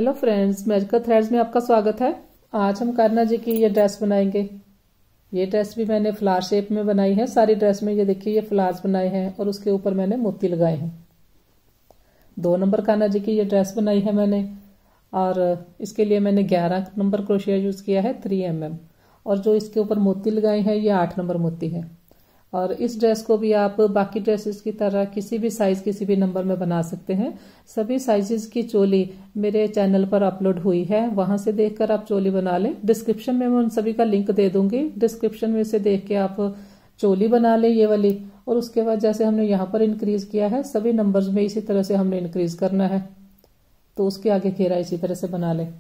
Hello friends, magical threads में आपका स्वागत है। आज हम कान्हा जी की ये ड्रेस बनाएंगे। ये ड्रेस भी मैंने फ्लावर शेप में बनाई है। सारी ड्रेस में ये देखिए ये फ्लावर्स बनाए हैं और उसके ऊपर मैंने मोती लगाए हैं। 2 नंबर कान्हा जी की ये ड्रेस बनाई है मैंने और इसके लिए मैंने 11 नंबर क्रोशिया यूज किया है 3 mm और जो इसके ऊपर मोती लगाए हैं ये 8 नंबर मोती है। और इस ड्रेस को भी आप बाकी ड्रेसेस की तरह किसी भी साइज किसी भी नंबर में बना सकते हैं। सभी साइजेस की चोली मेरे चैनल पर अपलोड हुई है, वहां से देखकर आप चोली बना लें। डिस्क्रिप्शन में मैं उन सभी का लिंक दे दूंगी, डिस्क्रिप्शन में से देख के आप चोली बना लें ये वाली। और उसके बाद जैसे हमने यहाँ पर इंक्रीज किया है सभी नंबर्स में इसी तरह से हमने इंक्रीज करना है, तो उसके आगे घेरा इसी तरह से बना लें।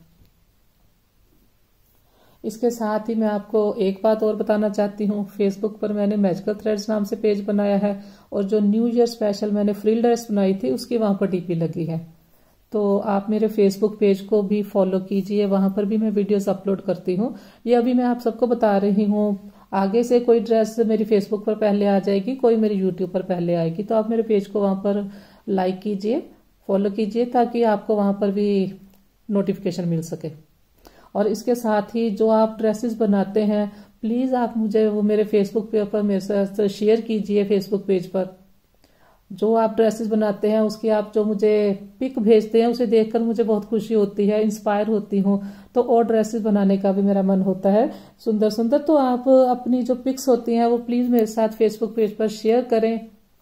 इसके साथ ही मैं आपको एक बात और बताना चाहती हूँ। फेसबुक पर मैंने मैजिकल थ्रेड्स नाम से पेज बनाया है और जो न्यू ईयर स्पेशल मैंने फ्रिल ड्रेस बनाई थी उसकी वहां पर डीपी लगी है, तो आप मेरे फेसबुक पेज को भी फॉलो कीजिए, वहां पर भी मैं वीडियोस अपलोड करती हूँ। ये अभी मैं आप सबको बता रही हूँ, आगे से कोई ड्रेस मेरी फेसबुक पर पहले आ जाएगी, कोई मेरी यूट्यूब पर पहले आएगी, तो आप मेरे पेज को वहां पर लाइक कीजिए, फॉलो कीजिए, ताकि आपको वहां पर भी नोटिफिकेशन मिल सके। और इसके साथ ही जो आप ड्रेसेस बनाते हैं प्लीज आप मुझे वो मेरे फेसबुक पेज पर मेरे साथ शेयर कीजिए। फेसबुक पेज पर जो आप ड्रेसेस बनाते हैं उसकी आप जो मुझे पिक भेजते हैं उसे देखकर मुझे बहुत खुशी होती है, इंस्पायर होती हूँ, तो और ड्रेसेस बनाने का भी मेरा मन होता है सुंदर सुंदर। तो आप अपनी जो पिक्स होती हैं वो प्लीज मेरे साथ फेसबुक पेज पर शेयर करें।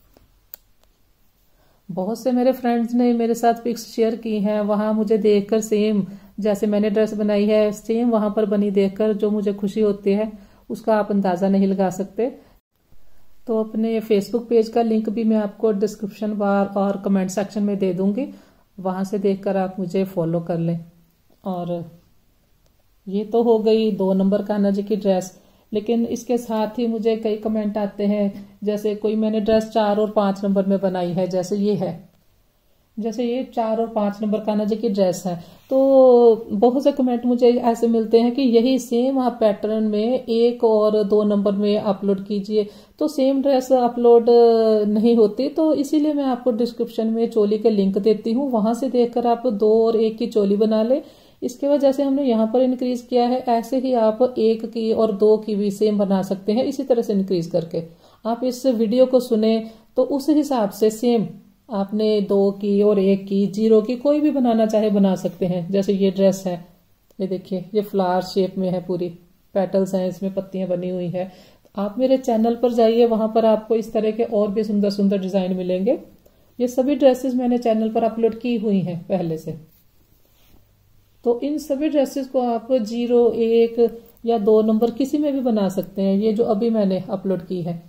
बहुत से मेरे फ्रेंड्स ने मेरे साथ पिक्स शेयर की हैं, वहां मुझे देखकर सेम जैसे मैंने ड्रेस बनाई है सेम वहां पर बनी देखकर जो मुझे खुशी होती है उसका आप अंदाजा नहीं लगा सकते। तो अपने फेसबुक पेज का लिंक भी मैं आपको डिस्क्रिप्शन बार और कमेंट सेक्शन में दे दूंगी, वहां से देखकर आप मुझे फॉलो कर लें। और ये तो हो गई 2 नंबर कान्हा जी की ड्रेस, लेकिन इसके साथ ही मुझे कई कमेंट आते हैं, जैसे कोई मैंने ड्रेस 4 और 5 नंबर में बनाई है, जैसे ये है, जैसे ये 4 और 5 नंबर कान्हा जी की ड्रेस है, तो बहुत से कमेंट मुझे ऐसे मिलते हैं कि यही सेम आप पैटर्न में 1 और 2 नंबर में अपलोड कीजिए, तो सेम ड्रेस अपलोड नहीं होती। तो इसीलिए मैं आपको डिस्क्रिप्शन में चोली के लिंक देती हूँ, वहां से देखकर आप 2 और 1 की चोली बना ले। इसके बाद जैसे हमने यहाँ पर इंक्रीज किया है ऐसे ही आप 1 की और 2 की भी सेम बना सकते हैं, इसी तरह से इंक्रीज करके। आप इस वीडियो को सुने तो उस हिसाब से सेम आपने 2 की और 1 की 0 की कोई भी बनाना चाहे बना सकते हैं। जैसे ये ड्रेस है, ये देखिए ये फ्लावर शेप में है, पूरी पेटल्स हैं, इसमें पत्तियां बनी हुई है। आप मेरे चैनल पर जाइए, वहां पर आपको इस तरह के और भी सुंदर सुंदर डिजाइन मिलेंगे। ये सभी ड्रेसेस मैंने चैनल पर अपलोड की हुई हैं पहले से, तो इन सभी ड्रेसेस को आप 0, 1 या 2 नंबर किसी में भी बना सकते हैं। ये जो अभी मैंने अपलोड की है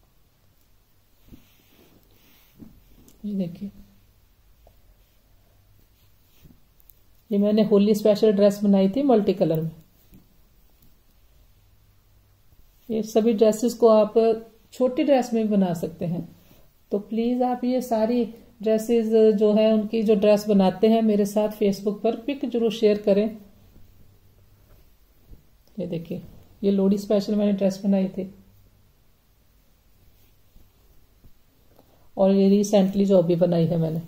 ये देखिए, ये मैंने होली स्पेशल ड्रेस बनाई थी मल्टी कलर में। ये सभी ड्रेसेस को आप छोटी ड्रेस में भी बना सकते हैं, तो प्लीज आप ये सारी ड्रेसेस जो है उनकी जो ड्रेस बनाते हैं मेरे साथ फेसबुक पर पिक जरूर शेयर करें। ये देखिए ये लोहड़ी स्पेशल मैंने ड्रेस बनाई थी, और ये रिसेंटली जो अभी बनाई है मैंने,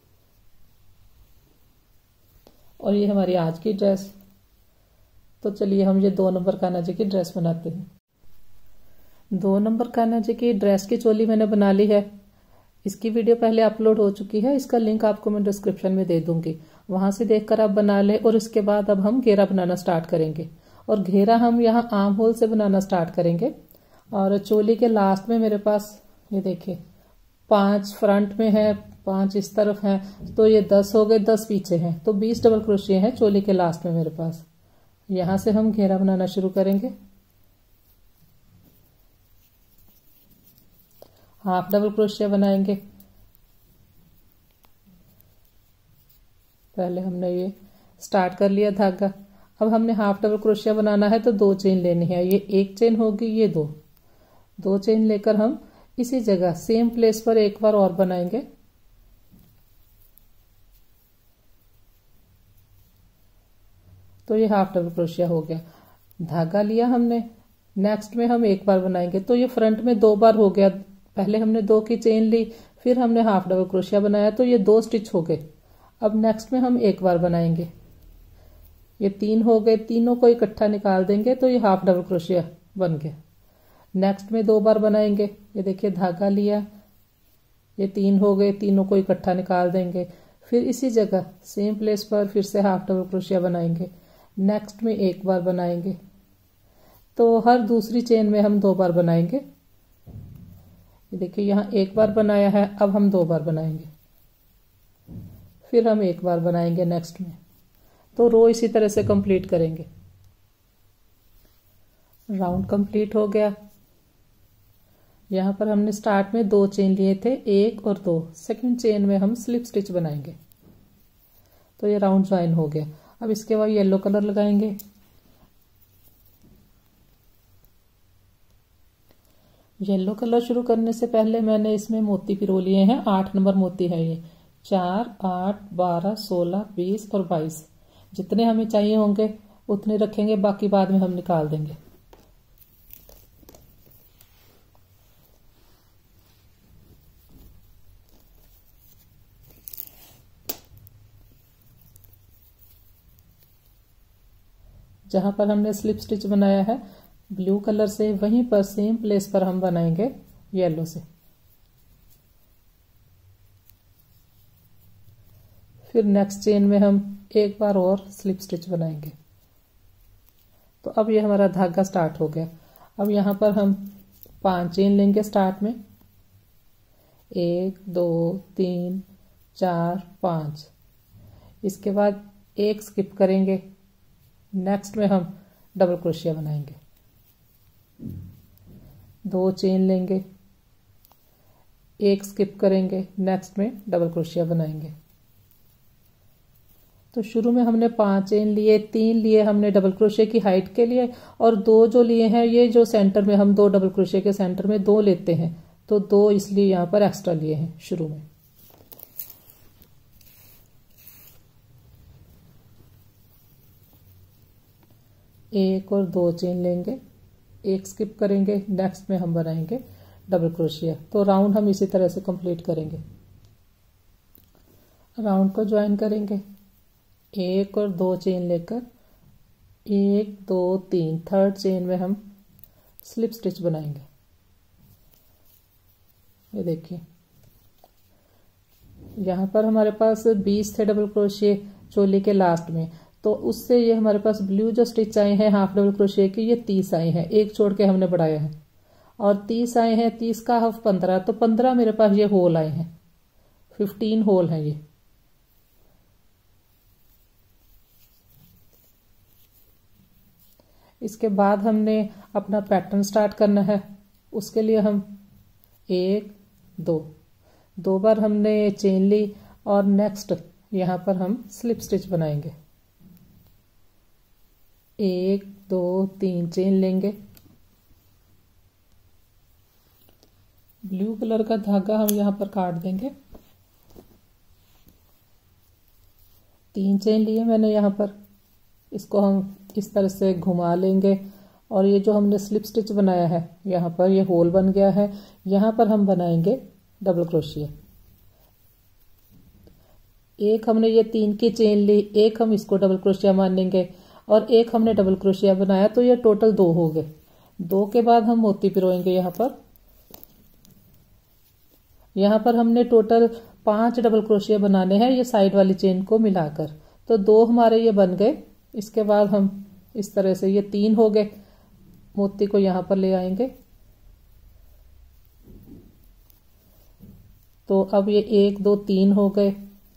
और ये हमारी आज की ड्रेस। तो चलिए हम ये 2 नंबर कान्हा जी की ड्रेस बनाते हैं। 2 नंबर कान्हा जी की ड्रेस की चोली मैंने बना ली है, इसकी वीडियो पहले अपलोड हो चुकी है, इसका लिंक आपको मैं डिस्क्रिप्शन में दे दूंगी, वहां से देखकर आप बना ले। और इसके बाद अब हम घेरा बनाना स्टार्ट करेंगे, और घेरा हम यहाँ आर्म होल से बनाना स्टार्ट करेंगे। और चोली के लास्ट में मेरे पास ये देखिए 5 फ्रंट में है, 5 इस तरफ है, तो ये 10 हो गए, 10 पीछे हैं, तो 20 डबल क्रोशिया है चोली के लास्ट में मेरे पास। यहां से हम घेरा बनाना शुरू करेंगे। हाफ डबल क्रोशिया बनाएंगे। पहले हमने ये स्टार्ट कर लिया धागा, अब हमने हाफ डबल क्रोशिया बनाना है, तो 2 चेन लेनी है। ये 1 चेन होगी, ये 2 चेन लेकर हम इसी जगह सेम प्लेस पर एक बार और बनाएंगे। तो ये हाफ डबल क्रोशिया हो गया, धागा लिया हमने। नेक्स्ट में हम एक बार बनाएंगे, तो ये फ्रंट में 2 बार हो गया। पहले हमने 2 की चेन ली, फिर हमने हाफ डबल क्रोशिया बनाया, तो ये 2 स्टिच हो गए। अब नेक्स्ट में हम एक बार बनाएंगे, ये 3 हो गए, तीनों को इकट्ठा निकाल देंगे तो ये हाफ डबल क्रोशिया बन गया। नेक्स्ट में 2 बार बनाएंगे। ये देखिए धागा लिया, ये 3 हो गए, तीनों को इकट्ठा निकाल देंगे। फिर इसी जगह सेम प्लेस पर फिर से हाफ डबल क्रोशिया बनाएंगे। नेक्स्ट में 1 बार बनाएंगे। तो हर दूसरी चेन में हम 2 बार बनाएंगे। ये देखिए यहाँ 1 बार बनाया है, अब हम 2 बार बनाएंगे, फिर हम 1 बार बनाएंगे नेक्स्ट में। तो रो इसी तरह से कंप्लीट करेंगे। राउंड कंप्लीट हो गया। यहाँ पर हमने स्टार्ट में 2 चेन लिए थे, 1 और 2। सेकंड चेन में हम स्लिप स्टिच बनाएंगे। तो ये राउंड ज्वाइन हो गया। अब इसके बाद येलो कलर लगाएंगे। येलो कलर शुरू करने से पहले मैंने इसमें मोती पिरो लिए हैं। 8 नंबर मोती है ये। 4, 8, 12, 16, 20 और 22 जितने हमें चाहिए होंगे उतने रखेंगे, बाकी बाद में हम निकाल देंगे। जहां पर हमने स्लिप स्टिच बनाया है ब्लू कलर से, वहीं पर सेम प्लेस पर हम बनाएंगे येलो से। फिर नेक्स्ट चेन में हम 1 बार और स्लिप स्टिच बनाएंगे। तो अब ये हमारा धागा स्टार्ट हो गया। अब यहाँ पर हम 5 चेन लेंगे स्टार्ट में। 1, 2, 3, 4, 5। इसके बाद 1 स्किप करेंगे। नेक्स्ट में हम डबल क्रोशिया बनाएंगे। 2 चेन लेंगे, 1 स्किप करेंगे, नेक्स्ट में डबल क्रोशिया बनाएंगे। तो शुरू में हमने 5 चेन लिए, 3 लिए हमने डबल क्रोशिया की हाइट के लिए, और 2 जो लिए हैं ये जो सेंटर में हम 2 डबल क्रोशिया के सेंटर में 2 लेते हैं, तो 2 इसलिए यहाँ पर एक्स्ट्रा लिए हैं शुरू में। एक और 2 चेन लेंगे, 1 स्किप करेंगे, नेक्स्ट में हम बनाएंगे डबल क्रोशिया। तो राउंड हम इसी तरह से कंप्लीट करेंगे। राउंड को ज्वाइन करेंगे। 1 और 2 चेन लेकर 1, 2, 3 थर्ड चेन में हम स्लिप स्टिच बनाएंगे। ये देखिए यहाँ पर हमारे पास 20 थे डबल क्रोशिया चोली के लास्ट में, तो उससे ये हमारे पास ब्लू जो स्टिच आए हैं हाफ डबल क्रोशिया की, ये 30 आए हैं। 1 छोड़ के हमने बढ़ाया है, और 30 आए हैं। 30 का हाफ 15, तो 15 मेरे पास ये होल आए हैं। 15 होल हैं ये। इसके बाद हमने अपना पैटर्न स्टार्ट करना है। उसके लिए हम 1, 2 बार हमने चेन ली, और नेक्स्ट यहाँ पर हम स्लिप स्टिच बनाएंगे। 1, 2, 3 चेन लेंगे। ब्लू कलर का धागा हम यहाँ पर काट देंगे। 3 चेन लिए मैंने यहाँ पर, इसको हम इस तरह से घुमा लेंगे, और ये जो हमने स्लिप स्टिच बनाया है यहाँ पर ये होल बन गया है। यहाँ पर हम बनाएंगे डबल क्रोशिया। 1 हमने ये 3 की चेन ली, 1 हम इसको डबल क्रोशिया मानेंगे, और 1 हमने डबल क्रोशिया बनाया, तो ये टोटल 2 हो गए। 2 के बाद हम मोती पिरोएंगे। यहाँ पर हमने टोटल 5 डबल क्रोशिया बनाने हैं, ये साइड वाली चेन को मिलाकर। तो 2 हमारे ये बन गए। इसके बाद हम इस तरह से ये 3 हो गए, मोती को यहाँ पर ले आएंगे। तो अब ये 1, 2, 3 हो गए,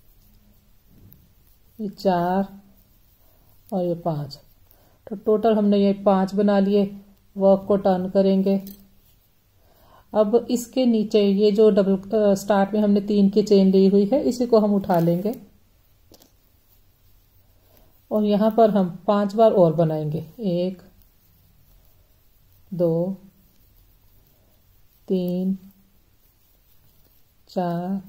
ये 4 और ये 5। तो टोटल हमने ये 5 बना लिए। वर्क को टर्न करेंगे। अब इसके नीचे ये जो डबल स्टार्ट में हमने 3 की चेन ली हुई है, इसी को हम उठा लेंगे, और यहाँ पर हम 5 बार और बनाएंगे। 1, 2, 3, 4,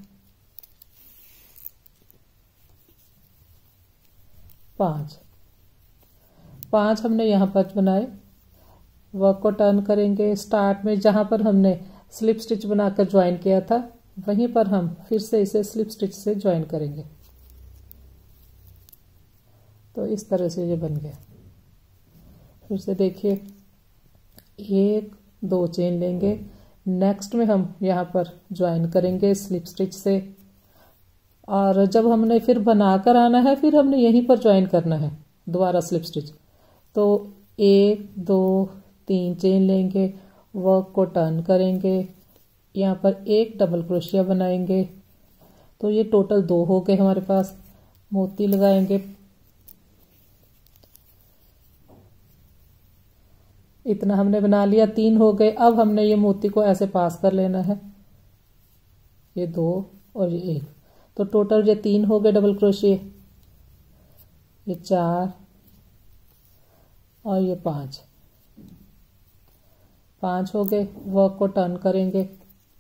5 हमने यहाँ पर बनाए। वर्क को टर्न करेंगे। स्टार्ट में जहाँ पर हमने स्लिप स्टिच बनाकर ज्वाइन किया था, वहीं पर हम फिर से इसे स्लिप स्टिच से ज्वाइन करेंगे। तो इस तरह से ये बन गया। फिर से देखिए, 1 2 चेन लेंगे, नेक्स्ट में हम यहाँ पर ज्वाइन करेंगे स्लिप स्टिच से, और जब हमने फिर बनाकर आना है फिर हमने यहीं पर ज्वाइन करना है दोबारा स्लिप स्टिच। तो 1 2 3 चेन लेंगे, वर्क को टर्न करेंगे, यहाँ पर एक डबल क्रोशिया बनाएंगे। तो ये टोटल 2 हो गए हमारे पास। मोती लगाएंगे, इतना हमने बना लिया, 3 हो गए। अब हमने ये मोती को ऐसे पास कर लेना है, ये 2 और ये 1, तो टोटल ये 3 हो गए डबल क्रोशिये, ये 4 और ये 5 हो गए। वर्क को टर्न करेंगे।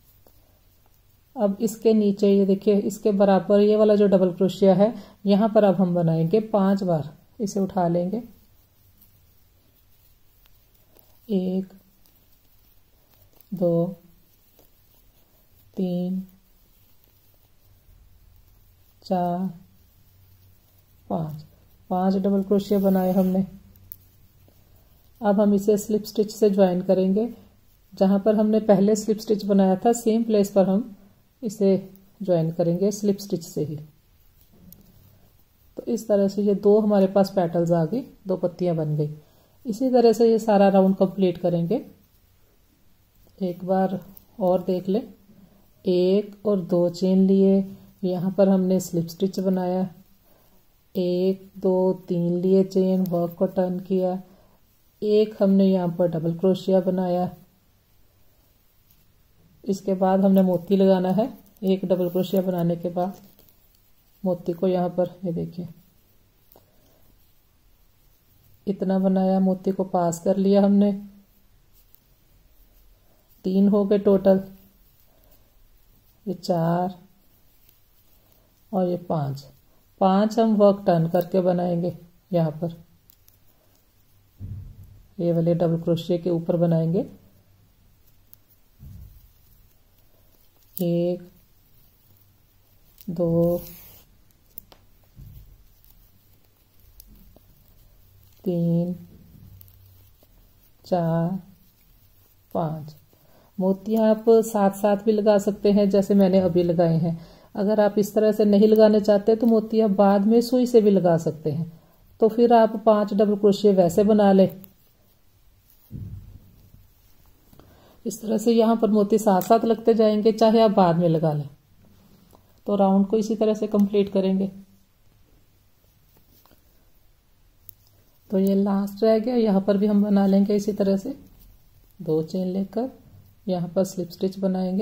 अब इसके नीचे ये देखिए, इसके बराबर ये वाला जो डबल क्रोशिया है, यहाँ पर अब हम बनाएंगे 5 बार। इसे उठा लेंगे, 1 2 3 4 5 डबल क्रोशिया बनाए हमने। अब हम इसे स्लिप स्टिच से ज्वाइन करेंगे। जहाँ पर हमने पहले स्लिप स्टिच बनाया था सेम प्लेस पर हम इसे ज्वाइन करेंगे स्लिप स्टिच से ही। तो इस तरह से ये 2 हमारे पास पेटल्स आ गई, 2 पत्तियां बन गई। इसी तरह से ये सारा राउंड कंप्लीट करेंगे। एक बार और देख ले, 1 और 2 चेन लिए, यहाँ पर हमने स्लिप स्टिच बनाया, 1 2 3 लिए चेन, वर्क को टर्न किया, 1 हमने यहाँ पर डबल क्रोशिया बनाया। इसके बाद हमने मोती लगाना है। 1 डबल क्रोशिया बनाने के बाद मोती को यहाँ पर ये देखिए इतना बनाया, मोती को पास कर लिया हमने। 3 हो गए टोटल, ये 4 और ये 5 हम वर्क टर्न करके बनाएंगे। यहाँ पर ये वाले डबल क्रोशिया के ऊपर बनाएंगे। 1 2 3 4 5। मोती आप साथ साथ भी लगा सकते हैं, जैसे मैंने अभी लगाए हैं। अगर आप इस तरह से नहीं लगाने चाहते तो मोती आप बाद में सुई से भी लगा सकते हैं। तो फिर आप 5 डबल क्रोशिया वैसे बना लें। इस तरह से यहाँ पर मोती साथ साथ लगते जाएंगे, चाहे आप बाद में लगा लें। तो राउंड को इसी तरह से कंप्लीट करेंगे। तो ये लास्ट रह गया, यहाँ पर भी हम बना लेंगे इसी तरह से। 2 चेन लेकर यहाँ पर स्लिप स्टिच बनाएंगे।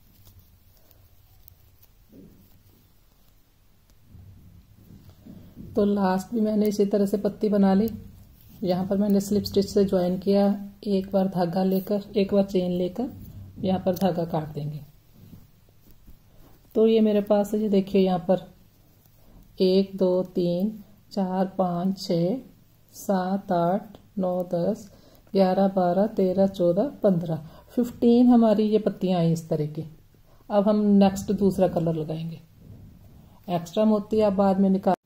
तो लास्ट भी मैंने इसी तरह से पत्ती बना ली। यहाँ पर मैंने स्लिप स्टिच से ज्वाइन किया, एक बार धागा लेकर, एक बार चेन लेकर यहाँ पर धागा काट देंगे। तो ये मेरे पास है, ये देखिए यहाँ पर 1 2 3 4 5 6 7 8 9 10 11 12 13 14 15 हमारी ये पत्तियां आई इस तरह की। अब हम नेक्स्ट दूसरा कलर लगाएंगे। एक्स्ट्रा मोती आप बाद में निकाल।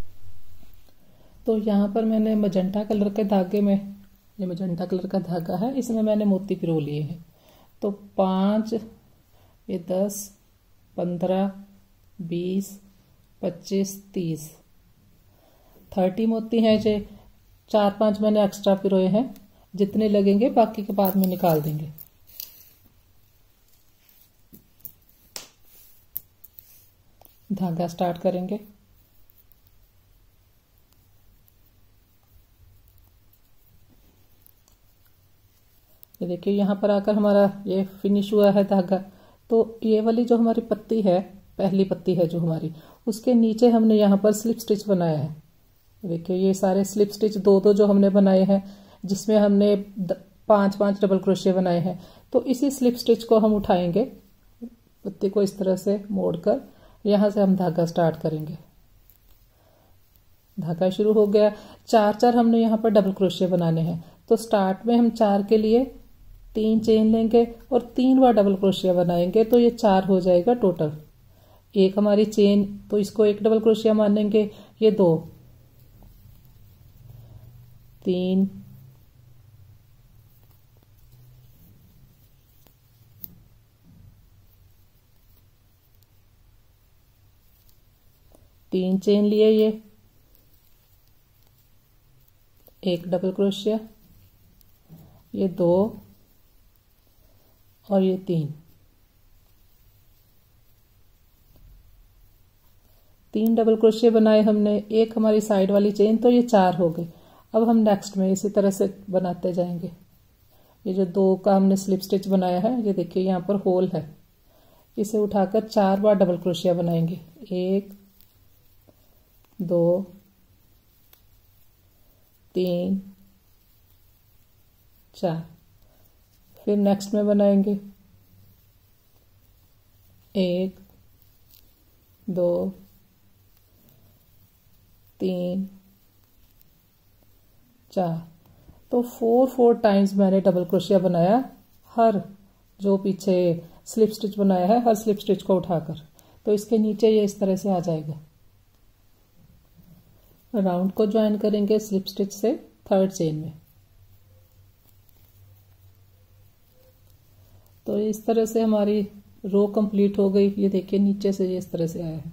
तो यहाँ पर मैंने मजेंटा कलर के धागे में, ये मजेंटा कलर का धागा है, इसमें मैंने मोती पिरो लिए हैं। तो 5 ये 10 15 20 25 30 मोती हैं। जे 4-5 मैंने एक्स्ट्रा पिरोए हैं, जितने लगेंगे बाकी के बाद में निकाल देंगे। धागा स्टार्ट करेंगे। ये देखिए यहाँ पर आकर हमारा ये फिनिश हुआ है धागा। तो ये वाली जो हमारी पत्ती है, पहली पत्ती है जो हमारी, उसके नीचे हमने यहाँ पर स्लिप स्टिच बनाया है। देखिए ये सारे स्लिप स्टिच 2-2 जो हमने बनाए हैं, जिसमें हमने 5-5 डबल क्रोशिया बनाए हैं। तो इसी स्लिप स्टिच को हम उठाएंगे, पत्ती को इस तरह से मोड़कर यहाँ से हम धागा स्टार्ट करेंगे। धागा शुरू हो गया। 4-4 हमने यहाँ पर डबल क्रोशिया बनाने हैं। तो स्टार्ट में हम 4 के लिए 3 चेन लेंगे और 3 बार डबल क्रोशिया बनाएंगे। तो ये 4 हो जाएगा टोटल। एक हमारी चेन, तो इसको 1 डबल क्रोशिया मानेंगे, ये 2, 3 3 चेन लिए, ये एक डबल क्रोशिया, ये 2 और ये 3 डबल क्रोशिया बनाए हमने, एक हमारी साइड वाली चेन, तो ये 4 हो गए। अब हम नेक्स्ट में इसी तरह से बनाते जाएंगे। ये जो 2 का हमने स्लिप स्टिच बनाया है, ये देखिए यहाँ पर होल है, इसे उठाकर 4 बार डबल क्रोशिया बनाएंगे। 1 2 3 4। फिर नेक्स्ट में बनाएंगे 1 2 3 4। तो 4 टाइम्स मैंने डबल क्रोशिया बनाया, हर जो पीछे स्लिप स्टिच बनाया है हर स्लिप स्टिच को उठाकर। तो इसके नीचे ये इस तरह से आ जाएगा। राउंड को ज्वाइन करेंगे स्लिप स्टिच से 3rd चेन में। तो इस तरह से हमारी रो कंप्लीट हो गई। ये देखिए नीचे से ये इस तरह से आया है।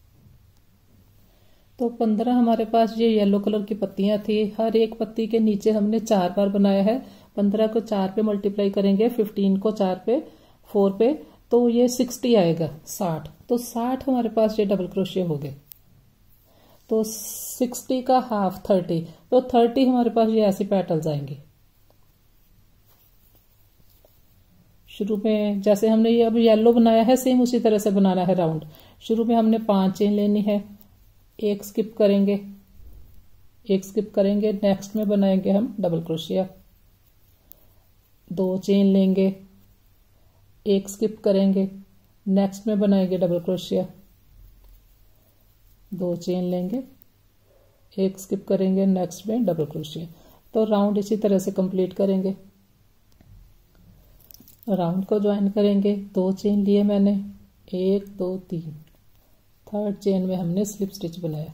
तो 15 हमारे पास ये येलो कलर की पत्तियां थी, हर एक पत्ती के नीचे हमने 4 बार बनाया है। 15 को 4 पे मल्टीप्लाई करेंगे, 15 को 4 पे 4 पे, तो ये 60 आएगा, 60। तो 60 हमारे पास ये डबल क्रोशिया हो गए। तो 60 का हाफ 30, तो 30 हमारे पास ये ऐसे पेटल्स आएंगे। शुरू में जैसे हमने ये अब येलो बनाया है, सेम उसी तरह से बनाना है राउंड। शुरू में हमने 5 चेन लेनी है, एक स्किप करेंगे, एक स्किप करेंगे, नेक्स्ट में बनाएंगे हम डबल क्रोशिया। 2 चेन लेंगे, एक स्किप करेंगे, नेक्स्ट में बनाएंगे डबल क्रोशिया। 2 चेन लेंगे, एक स्किप करेंगे, नेक्स्ट में डबल क्रोशिया। तो राउंड इसी तरह से कंप्लीट करेंगे। राउंड को ज्वाइन करेंगे, 2 चेन लिए मैंने, 1 2 3, 3rd चेन में हमने स्लिप स्टिच बनाया।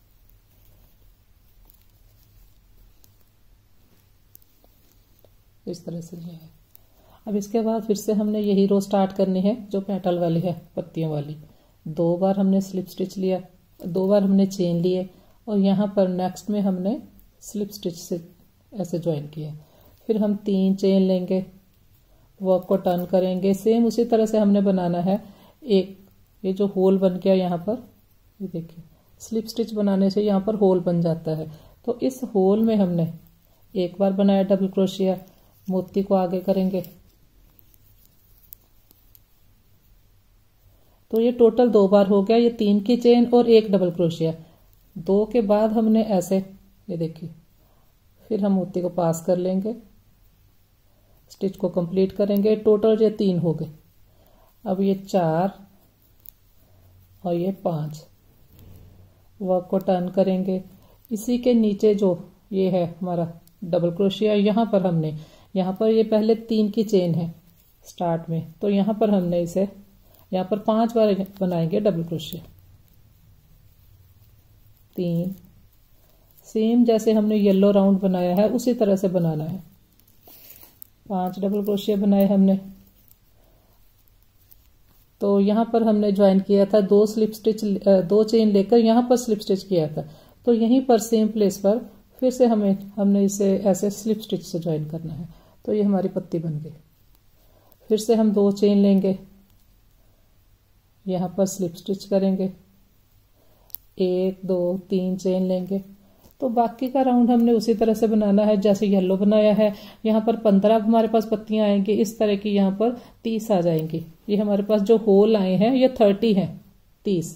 इस तरह से ये है। अब इसके बाद फिर से हमने यही रो स्टार्ट करनी है जो पेटल वाली है, पत्तियों वाली। 2 बार हमने स्लिप स्टिच लिया, 2 बार हमने चेन लिए, और यहाँ पर नेक्स्ट में हमने स्लिप स्टिच से ऐसे ज्वाइन किया। फिर हम 3 चेन लेंगे, वर्क को टर्न करेंगे, सेम उसी तरह से हमने बनाना है। एक ये जो होल बन गया यहाँ पर, ये देखिए स्लिप स्टिच बनाने से यहाँ पर होल बन जाता है। तो इस होल में हमने एक बार बनाया डबल क्रोशिया, मोती को आगे करेंगे। तो ये टोटल 2 बार हो गया, ये 3 की चेन और 1 डबल क्रोशिया। 2 के बाद हमने ऐसे, ये देखिए, फिर हम मोती को पास कर लेंगे, स्टिच को कंप्लीट करेंगे। टोटल ये 3 हो गए। अब ये 4 और ये 5, वर्क को टर्न करेंगे। इसी के नीचे जो ये है हमारा डबल क्रोशिया, यहाँ पर ये पहले 3 की चेन है स्टार्ट में, तो यहाँ पर हमने इसे यहाँ पर 5 बार बनाएंगे डबल क्रोशिया। 3, सेम जैसे हमने येलो राउंड बनाया है उसी तरह से बनाना है। 5 डबल क्रोशिया बनाए हमने। तो यहाँ पर हमने ज्वाइन किया था 2 स्लिप स्टिच, 2 चेन लेकर यहाँ पर स्लिप स्टिच किया था। तो यहीं पर सेम प्लेस पर फिर से हमने इसे ऐसे स्लिप स्टिच से ज्वाइन करना है। तो ये हमारी पत्ती बन गई। फिर से हम 2 चेन लेंगे, यहाँ पर स्लिप स्टिच करेंगे, 1 2 3 चेन लेंगे। तो बाकी का राउंड हमने उसी तरह से बनाना है जैसे येलो बनाया है। यहाँ पर 15 हमारे पास पत्तियां आएंगी, इस तरह की यहाँ पर 30 आ जाएंगी। ये हमारे पास जो होल आए हैं ये 30 हैं, 30।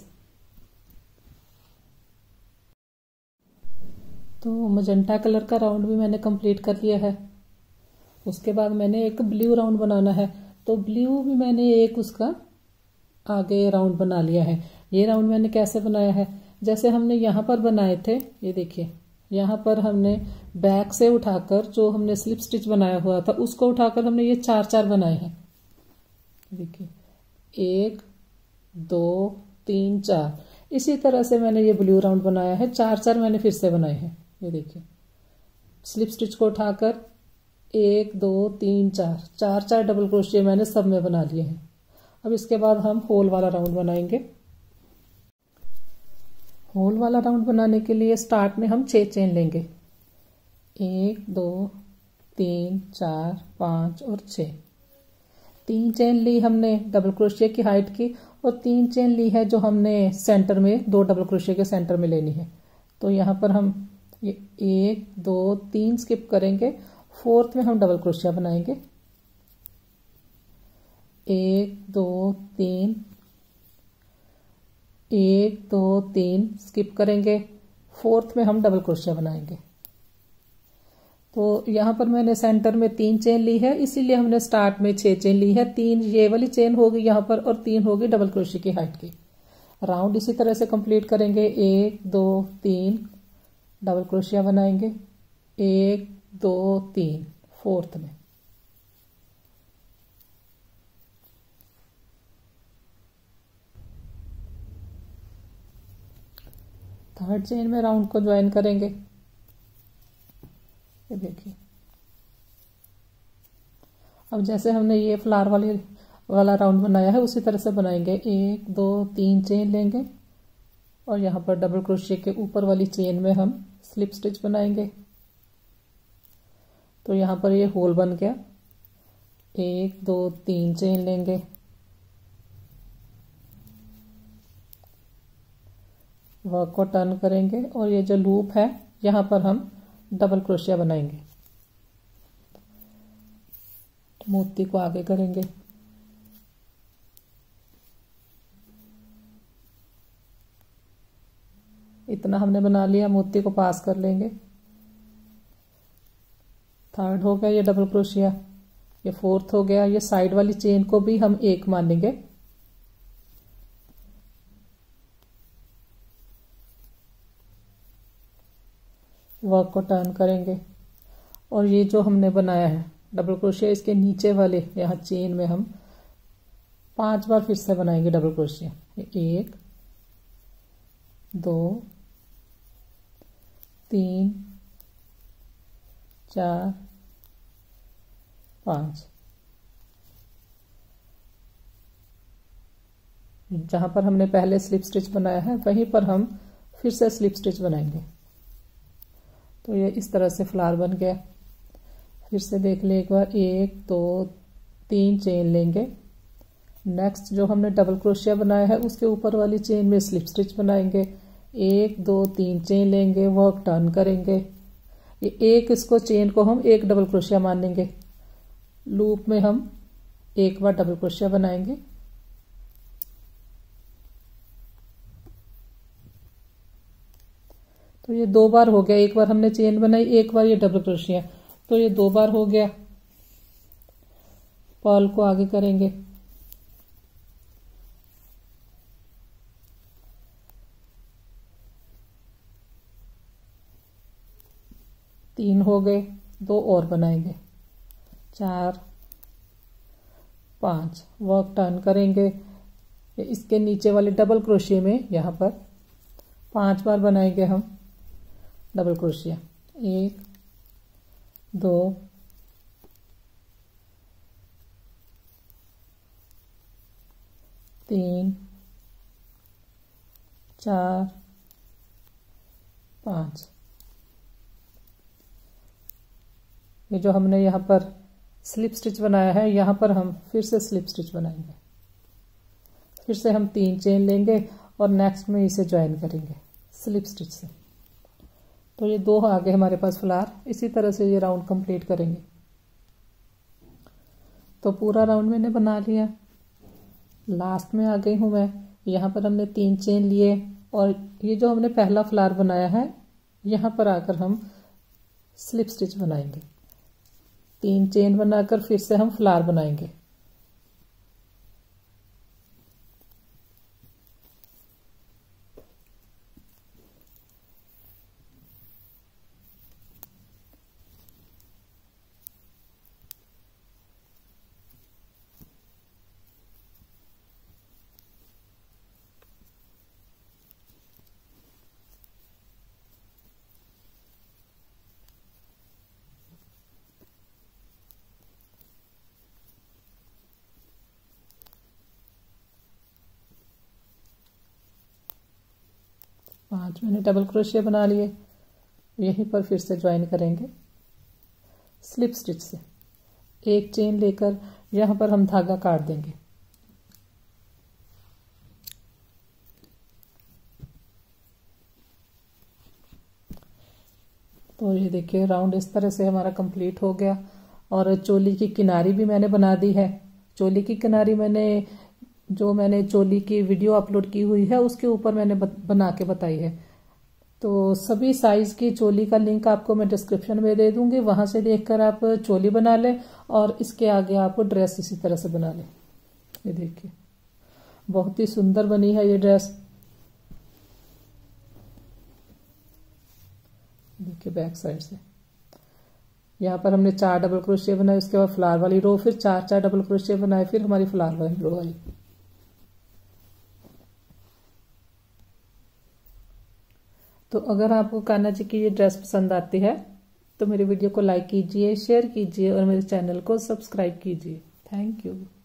तो मजेंटा कलर का राउंड भी मैंने कंप्लीट कर लिया है। उसके बाद मैंने एक ब्लू राउंड बनाना है। तो ब्लू भी मैंने एक उसका आगे राउंड बना लिया है। ये राउंड मैंने कैसे बनाया है, जैसे हमने यहाँ पर बनाए थे, ये देखिए यहाँ पर हमने बैक से उठाकर जो हमने स्लिप स्टिच बनाया हुआ था उसको उठाकर हमने ये 4 बनाए हैं। देखिए 1 2 3 4, इसी तरह से मैंने ये ब्लू राउंड बनाया है। 4 मैंने फिर से बनाए हैं। ये देखिए स्लिप स्टिच को उठाकर 1 2 3 4 चार चार डबल क्रोशिया मैंने सब में बना लिए हैं। अब इसके बाद हम होल वाला राउंड बनाएंगे। होल वाला राउंड बनाने के लिए स्टार्ट में हम 6 चेन लेंगे, 1 2 3 4 5 और 6। 3 चेन ली हमने डबल क्रोशिया की हाइट की और 3 चेन ली है जो हमने सेंटर में 2 डबल क्रोशिया के सेंटर में लेनी है। तो यहाँ पर हम ये 1 2 3 स्किप करेंगे, फोर्थ में हम डबल क्रोशिया बनाएंगे, 1 2 3 1 2 3 स्किप करेंगे, फोर्थ में हम डबल क्रोशिया बनाएंगे। तो यहाँ पर मैंने सेंटर में 3 चेन ली है, इसीलिए हमने स्टार्ट में 6 चेन ली है। 3 ये वाली चेन होगी यहाँ पर और 3 होगी डबल क्रोशिया की हाइट की। राउंड इसी तरह से कंप्लीट करेंगे, 1 2 3 डबल क्रोशिया बनाएंगे, 1 2 3 फोर्थ में, थर्ड चेन में राउंड को ज्वाइन करेंगे। ये देखिए, अब जैसे हमने ये फ्लावर वाला राउंड बनाया है उसी तरह से बनाएंगे। 1 2 3 चेन लेंगे और यहाँ पर डबल क्रोशिया के ऊपर वाली चेन में हम स्लिप स्टिच बनाएंगे। तो यहाँ पर ये होल बन गया। 1 2 3 चेन लेंगे, वर्क को टर्न करेंगे और ये जो लूप है यहाँ पर हम डबल क्रोशिया बनाएंगे। मोती को आगे करेंगे, इतना हमने बना लिया, मोती को पास कर लेंगे। थर्ड हो गया ये डबल क्रोशिया, ये फोर्थ हो गया। ये साइड वाली चेन को भी हम 1 मानेंगे। वर्क को टर्न करेंगे और ये जो हमने बनाया है डबल क्रोशिया, इसके नीचे वाले यहाँ चेन में हम 5 बार फिर से बनाएंगे डबल क्रोशिया। 1 2 3 4 5। जहां पर हमने पहले स्लिप स्टिच बनाया है वहीं पर हम फिर से स्लिप स्टिच बनाएंगे। तो ये इस तरह से फ्लावर बन गया। फिर से देख ले एक बार, 1 2 3 चेन लेंगे। नेक्स्ट जो हमने डबल क्रोशिया बनाया है उसके ऊपर वाली चेन में स्लिप स्टिच बनाएंगे। 1 2 3 चेन लेंगे, वर्क टर्न करेंगे। ये एक इसको चेन को हम 1 डबल क्रोशिया मानेंगे। लूप में हम 1 बार डबल क्रोशिया बनाएंगे। तो ये 2 बार हो गया, एक बार हमने चेन बनाई, एक बार ये डबल क्रोशिया, तो ये 2 बार हो गया। पर्ल को आगे करेंगे, तीन हो गए, 2 और बनाएंगे, 4 5। वर्क टर्न करेंगे, इसके नीचे वाले डबल क्रोशिया में यहाँ पर 5 बार बनाएंगे हम डबल क्रोशिया। 1 2 3 4 5। ये जो हमने यहाँ पर स्लिप स्टिच बनाया है यहाँ पर हम फिर से स्लिप स्टिच बनाएंगे। फिर से हम 3 चेन लेंगे और नेक्स्ट में इसे ज्वाइन करेंगे स्लिप स्टिच से। तो ये 2 आ गए हमारे पास फ्लावर। इसी तरह से ये राउंड कंप्लीट करेंगे। तो पूरा राउंड मैंने बना लिया। लास्ट में आ गई हूँ मैं। यहाँ पर हमने 3 चेन लिए और ये जो हमने पहला फ्लावर बनाया है यहाँ पर आकर हम स्लिप स्टिच बनाएंगे। 3 चेन बनाकर फिर से हम फ्लावर बनाएंगे। 5 मैंने डबल क्रोशिया बना लिए। यहीं पर फिर से ज्वाइन करेंगे स्लिप स्टिच से। एक चेन लेकर यहाँ पर हम धागा काट देंगे। तो ये देखिए राउंड इस तरह से हमारा कंप्लीट हो गया। और चोली की किनारी भी मैंने बना दी है। चोली की किनारी मैंने चोली की वीडियो अपलोड की हुई है, उसके ऊपर मैंने बना के बताई है। तो सभी साइज की चोली का लिंक आपको मैं डिस्क्रिप्शन में दे दूंगी, वहां से देखकर आप चोली बना लें और इसके आगे आप ड्रेस इसी तरह से बना लें। ये देखिए बहुत ही सुंदर बनी है ये ड्रेस। देखिए बैक साइड से यहाँ पर हमने 4 डबल क्रोशिया बनाए, उसके बाद फ्लावर वाली रो, फिर 4 डबल क्रोशिया बनाए, फिर हमारी फ्लावर वाली रो आई। तो अगर आपको कान्हा जी की ये ड्रेस पसंद आती है तो मेरे वीडियो को लाइक कीजिए, शेयर कीजिए और मेरे चैनल को सब्सक्राइब कीजिए। Thank you.